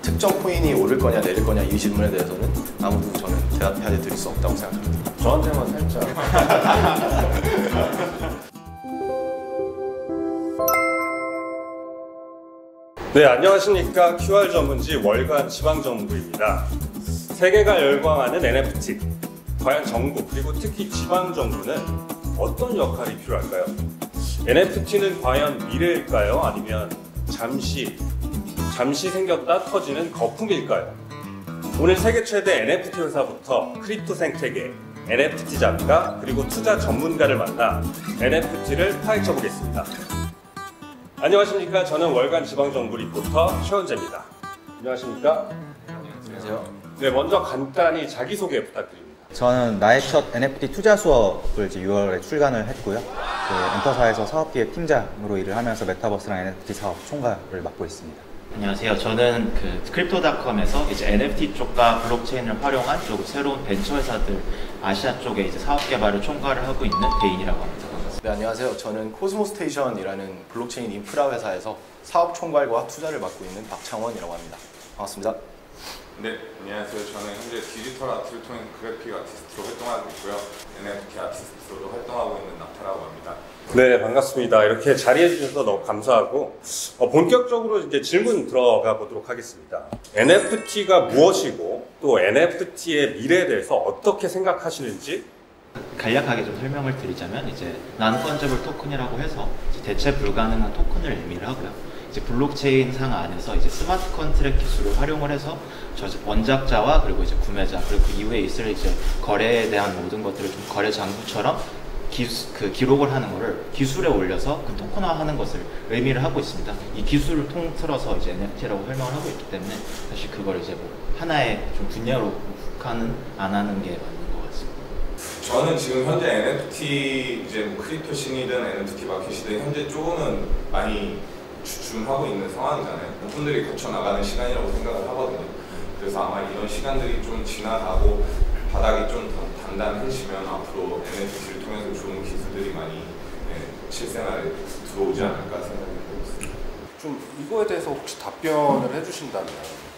특정 코인이 오를 거냐 내릴 거냐 이 질문에 대해서는 아무도 저는 대답해 드릴 수 없다고 생각합니다. 저한테만 살짝. 네, 안녕하십니까. QR 전문지 월간 지방정부입니다. 세계가 열광하는 NFT. 과연 정부 그리고 특히 지방정부는 어떤 역할이 필요할까요? NFT는 과연 미래일까요? 아니면 잠시 생겼다 터지는 거품일까요? 오늘 세계 최대 NFT 회사부터 크립토 생태계, NFT 작가 그리고 투자 전문가를 만나 NFT를 파헤쳐 보겠습니다. 안녕하십니까. 저는 월간 지방정부 리포터 최원재입니다. 안녕하십니까. 안녕하세요. 네, 먼저 간단히 자기소개 부탁드립니다. 저는 나의 첫 NFT 투자 수업을 이제 6월에 출간을 했고요. 엔터사에서 사업기획 팀장으로 일을 하면서 메타버스랑 NFT 사업 총괄을 맡고 있습니다. 안녕하세요. 저는 크립토닷컴에서 이제 NFT 쪽과 블록체인을 활용한 쪽 새로운 벤처 회사들 아시아 쪽에 이제 사업 개발을 총괄을 하고 있는 대인이라고 합니다. 네, 안녕하세요. 저는 코스모스테이션이라는 블록체인 인프라 회사에서 사업 총괄과 투자를 맡고 있는 박창원이라고 합니다. 반갑습니다. 네, 안녕하세요. 저는 현재 디지털 아트를 통해 그래픽 아티스트로 활동하고 있고요. NFT 아티스트로도 활동하고 있는 나타라고 합니다. 네, 반갑습니다. 이렇게 자리해 주셔서 너무 감사하고 본격적으로 이제 질문 들어가 보도록 하겠습니다. NFT가 무엇이고 또 NFT의 미래에 대해서 어떻게 생각하시는지 간략하게 좀 설명을 드리자면 이제 non-fungible 토큰이라고 해서 이제 대체 불가능한 토큰을 의미를 하고요. 이제 블록체인 상 안에서 이제 스마트 컨트랙 기술을 활용을 해서 원작자와 그리고 이제 구매자 그리고 그 이후에 있을 이제 거래에 대한 모든 것들을 좀 거래 장부처럼 기록을 하는 거를 기술에 올려서 그 토큰화하는 것을 의미를 하고 있습니다. 이 기술을 통틀어서 이제 NFT라고 설명을 하고 있기 때문에 사실 그걸 이제 뭐 하나의 좀 분야로 국한은 안 하는 게 맞는 것 같습니다. 저는 지금 현재 NFT 이제 뭐 크립토 신이든 NFT 마켓이든 현재 쪽은 많이 주춤하고 있는 상황이잖아요. 분들이 거쳐 나가는 시간이라고 생각을 하거든요. 그래서 아마 이런 시간들이 좀 지나가고 바닥이 좀 더 단단해지면 앞으로 NFT를 통해서 좋은 기술들이 많이 실생활에 들어오지 않을까 생각하고 있습니다. 좀 이거에 대해서 혹시 답변을 해주신다면?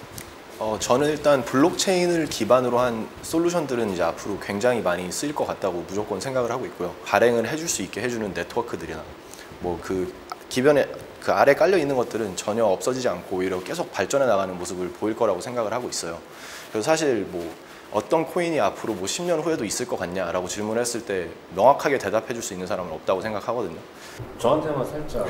저는 일단 블록체인을 기반으로 한 솔루션들은 이제 앞으로 굉장히 많이 쓰일 것 같다고 무조건 생각을 하고 있고요. 발행을 해줄 수 있게 해주는 네트워크들이나 뭐 기변에 그 아래 깔려 있는 것들은 전혀 없어지지 않고 오히려 계속 발전해 나가는 모습을 보일 거라고 생각을 하고 있어요. 그래서 사실 뭐 어떤 코인이 앞으로 뭐 10년 후에도 있을 것 같냐라고 질문을 했을 때 명확하게 대답해 줄 수 있는 사람은 없다고 생각하거든요. 저한테만 살짝.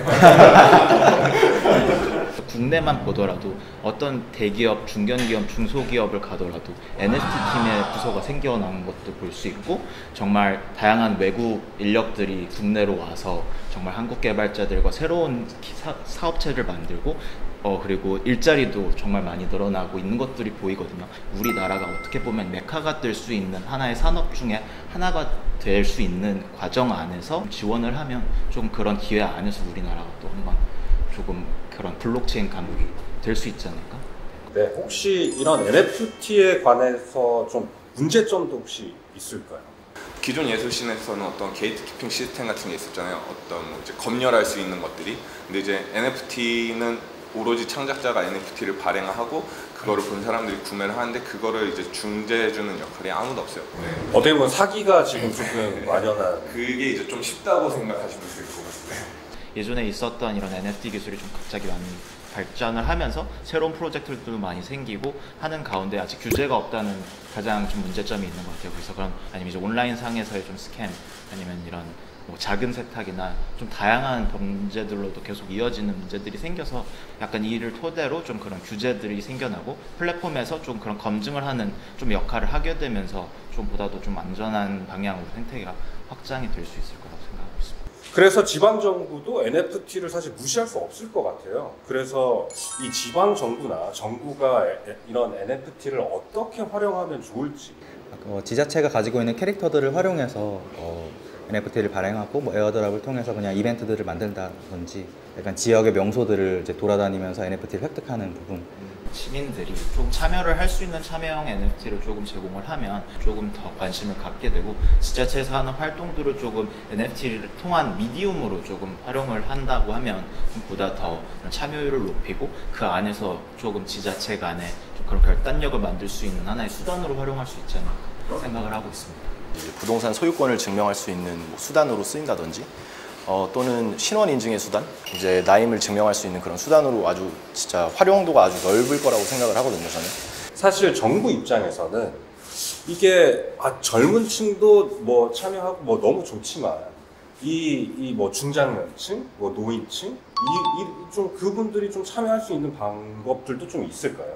국내만 보더라도 어떤 대기업, 중견기업, 중소기업을 가더라도 NFT 팀의 부서가 생겨나는 것도 볼 수 있고 정말 다양한 외국 인력들이 국내로 와서 정말 한국 개발자들과 새로운 사업체를 만들고 그리고 일자리도 정말 많이 늘어나고 있는 것들이 보이거든요. 우리나라가 어떻게 보면 메카가 될 수 있는 하나의 산업 중에 하나가 될 수 있는 과정 안에서 지원을 하면 좀 그런 기회 안에서 우리나라가 또 한번 조금 그런 블록체인 감옥이 될 수 있지 않을까? 네, 혹시 이런 NFT에 관해서 좀 문제점도 혹시 있을까요? 기존 예술씬에서는 어떤 게이트키핑 시스템 같은 게 있었잖아요. 어떤 뭐 이제 검열할 수 있는 것들이. 근데 이제 NFT는 오로지 창작자가 NFT를 발행하고 그거를 본 사람들이 구매를 하는데 그거를 이제 중재해주는 역할이 아무도 없어요. 네. 어떻게 보면 사기가 지금 조금 만연한. 그게 이제 좀 쉽다고 생각하시면 될 것 같아요. 예전에 있었던 이런 NFT 기술이 좀 갑자기 많이 발전을 하면서 새로운 프로젝트들도 많이 생기고 하는 가운데 아직 규제가 없다는 가장 좀 문제점이 있는 것 같아요. 그래서 그런 아니면 이제 온라인 상에서의 좀 스캠 아니면 이런 뭐 작은 세탁이나 좀 다양한 범죄들로도 계속 이어지는 문제들이 생겨서 약간 이를 토대로 좀 그런 규제들이 생겨나고 플랫폼에서 좀 그런 검증을 하는 좀 역할을 하게 되면서 좀 보다도 좀 안전한 방향으로 생태계가 확장이 될 수 있을 거라고 생각하고 있습니다. 그래서 지방정부도 NFT를 사실 무시할 수 없을 것 같아요. 그래서 이 지방정부나 정부가 이런 NFT를 어떻게 활용하면 좋을지. 지자체가 가지고 있는 캐릭터들을 활용해서 NFT를 발행하고 뭐 에어드랍을 통해서 그냥 이벤트들을 만든다든지 약간 지역의 명소들을 이제 돌아다니면서 NFT를 획득하는 부분 시민들이 조금 참여를 할 수 있는 참여형 NFT를 조금 제공을 하면 조금 더 관심을 갖게 되고, 지자체에서 하는 활동들을 조금 NFT를 통한 미디움으로 조금 활용을 한다고 하면 보다 더 참여율을 높이고, 그 안에서 조금 지자체 간에 좀 그런 결단력을 만들 수 있는 하나의 수단으로 활용할 수 있지 않을까 생각을 하고 있습니다. 이제 부동산 소유권을 증명할 수 있는 뭐 수단으로 쓰인다든지 또는 신원 인증의 수단, 이제 나임을 증명할 수 있는 그런 수단으로 아주 진짜 활용도가 아주 넓을 거라고 생각을 하거든요, 저는. 사실 정부 입장에서는 이게 젊은 층도 뭐 참여하고 뭐 너무 좋지만 이 뭐 중장년층, 뭐 노인층 좀 그분들이 좀 참여할 수 있는 방법들도 좀 있을까요?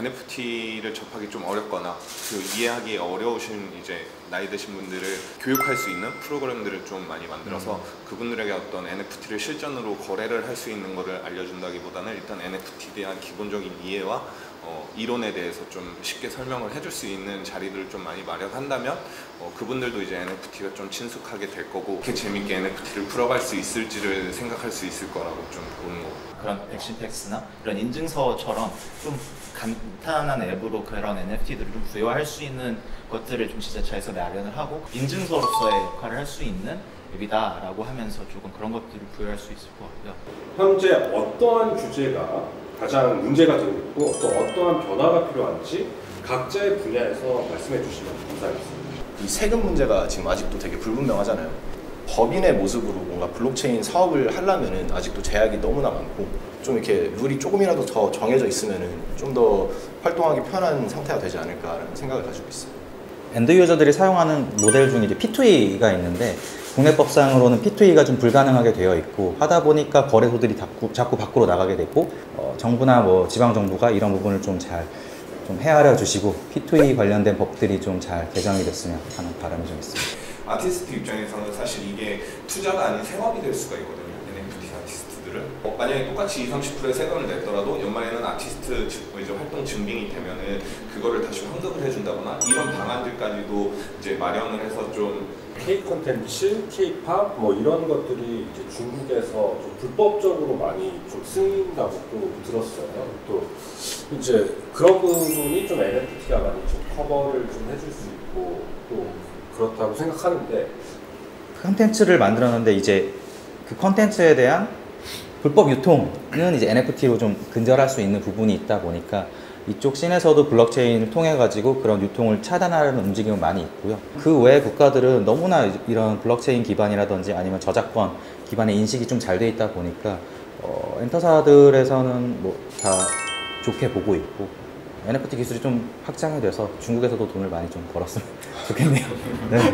NFT를 접하기 좀 어렵거나 그 이해하기 어려우신 이제 나이 드신 분들을 교육할 수 있는 프로그램들을 좀 많이 만들어서 그분들에게 어떤 NFT를 실전으로 거래를 할 수 있는 것을 알려준다기보다는 일단 NFT에 대한 기본적인 이해와 이론에 대해서 좀 쉽게 설명을 해줄 수 있는 자리들을 좀 많이 마련한다면 그분들도 이제 NFT가 좀 친숙하게 될 거고, 그렇게 재밌게 NFT를 풀어갈 수 있을지를 생각할 수 있을 거라고 좀 보는 거. 그런 백신팩스나 이런 인증서처럼 좀 간단한 앱으로 그런 NFT들을 좀 부여할 수 있는 것들을 좀 지자체에서 마련을 하고, 인증서로서의 역할을 할 수 있는 앱이다라고 하면서 조금 그런 것들을 부여할 수 있을 것 같고요. 현재 어떠한 규제가 가장 문제가 되고 있고 또 어떠한 변화가 필요한지 각자의 분야에서 말씀해 주시면 감사하겠습니다. 이 세금 문제가 지금 아직도 되게 불분명하잖아요. 법인의 모습으로 뭔가 블록체인 사업을 하려면은 아직도 제약이 너무나 많고, 좀 이렇게 룰이 조금이라도 더 정해져 있으면은 좀 더 활동하기 편한 상태가 되지 않을까라는 생각을 가지고 있어요. 엔드 유저들이 사용하는 모델 중에 이제 P2E가 있는데, 국내법상으로는 P2E가 좀 불가능하게 되어 있고, 하다 보니까 거래소들이 자꾸 밖으로 나가게 되고, 정부나 뭐 지방 정부가 이런 부분을 좀 헤아려 주시고 P2E 관련된 법들이 좀 잘 개정이 됐으면 하는 바람이 좀 있습니다. 아티스트 입장에서는 사실 이게 투자가 아닌 생업이 될 수가 있거든요. NFT 아티스트들은 만약에 똑같이 20-30%의 세금을 냈더라도 연말에는 아티스트 이제 활동 증빙이 되면은 그거를 다시 환급을 해준다거나 이런 방안들까지도 이제 마련을 해서 좀 K 콘텐츠, K-팝 뭐 이런 것들이 이제 중국에서 좀 불법적으로 많이 좀 쓰인다고 또 들었어요. 또 이제 그런 부분이 좀 NFT가 많이 좀 커버를 좀 해줄 수 있고 또 그렇다고 생각하는데, 컨텐츠를 만들었는데 이제 그 컨텐츠에 대한 불법 유통은 이제 NFT로 좀 근절할 수 있는 부분이 있다 보니까 이쪽 씬에서도 블록체인을 통해 가지고 그런 유통을 차단하려는 움직임은 많이 있고요. 그 외의 국가들은 너무나 이런 블록체인 기반이라든지 아니면 저작권 기반의 인식이 좀 잘 돼 있다 보니까 엔터사들에서는 뭐 다 좋게 보고 있고, NFT 기술이 좀 확장이 돼서 중국에서도 돈을 많이 좀 벌었으면 좋겠네요. 네.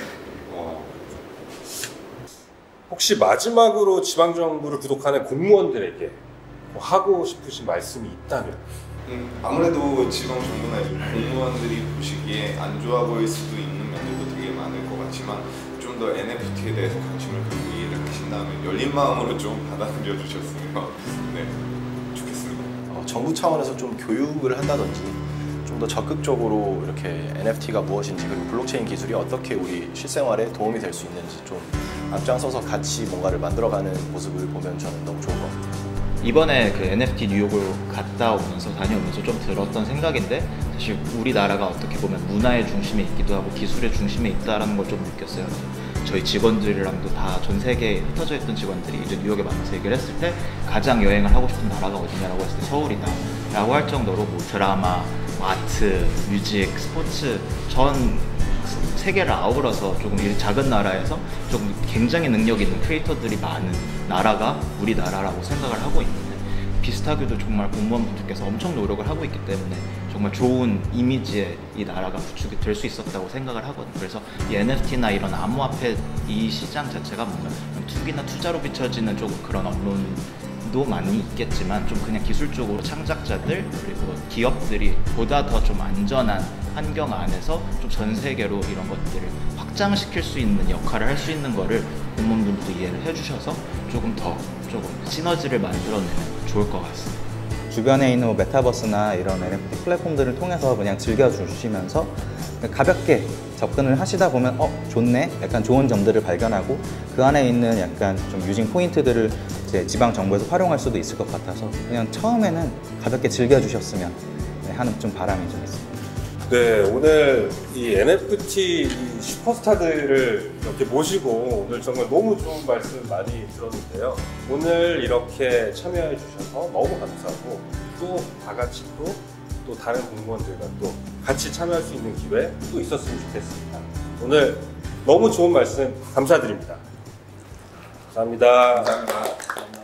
혹시 마지막으로 지방정부를 구독하는 공무원들에게 뭐 하고 싶으신 말씀이 있다면? 아무래도 지방 정부나 공무원들이 보시기에 안 좋아 보일 수도 있는 면들도 되게 많을 것 같지만, 좀 더 NFT에 대해서 관심을 갖고 이해를 하신다면 열린 마음으로 좀 받아들여 주셨으면 좋겠습니다. 정부 차원에서 좀 교육을 한다든지 좀 더 적극적으로 이렇게 NFT가 무엇인지, 그리고 블록체인 기술이 어떻게 우리 실생활에 도움이 될 수 있는지 좀 앞장서서 같이 뭔가를 만들어가는 모습을 보면 저는 너무 좋을 것 같아요. 이번에 그 NFT 뉴욕을 다녀오면서 좀 들었던 생각인데, 사실 우리나라가 어떻게 보면 문화의 중심에 있기도 하고 기술의 중심에 있다라는 걸 좀 느꼈어요. 저희 직원들이랑도 다 전 세계에 흩어져 있던 직원들이 이제 뉴욕에 만나서 얘기를 했을 때 가장 여행을 하고 싶은 나라가 어디냐라고 했을 때 서울이다 라고 할 정도로 뭐 드라마, 아트, 뮤직, 스포츠 전 세계를 아우러서 조금 이 작은 나라에서 조금 굉장히 능력 있는 크리에이터들이 많은 나라가 우리나라라고 생각을 하고 있는데, 비슷하게도 정말 공무원분들께서 엄청 노력을 하고 있기 때문에 정말 좋은 이미지의 이 나라가 구축이 될 수 있었다고 생각을 하거든요. 그래서 이 NFT나 이런 암호화폐 이 시장 자체가 뭔가 투기나 투자로 비춰지는 조금 그런 언론도 많이 있겠지만, 좀 그냥 기술적으로 창작자들 그리고 기업들이 보다 더 좀 안전한 환경 안에서 좀 전 세계로 이런 것들을 확장시킬 수 있는 역할을 할 수 있는 거를 공무원분들도 이해를 해주셔서 조금 시너지를 만들어내면 좋을 것 같습니다. 주변에 있는 뭐 메타버스나 이런 NFT 플랫폼들을 통해서 그냥 즐겨주시면서 가볍게 접근을 하시다 보면 좋네, 약간 좋은 점들을 발견하고 그 안에 있는 약간 좀 유진 포인트들을 이제 지방 정보에서 활용할 수도 있을 것 같아서 그냥 처음에는 가볍게 즐겨주셨으면 하는 좀 바람이 좀 있습니다. 네, 오늘 이 NFT 슈퍼스타들을 이렇게 모시고 오늘 정말 너무 좋은 말씀 많이 들었는데요. 오늘 이렇게 참여해 주셔서 너무 감사하고 또 다 같이 또 다른 공무원들과 또 같이 참여할 수 있는 기회 또 있었으면 좋겠습니다. 오늘 너무 좋은 말씀 감사드립니다. 감사합니다. 감사합니다.